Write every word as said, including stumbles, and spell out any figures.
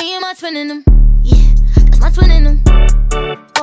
Me and my twin in them. Yeah, that's my twin in them.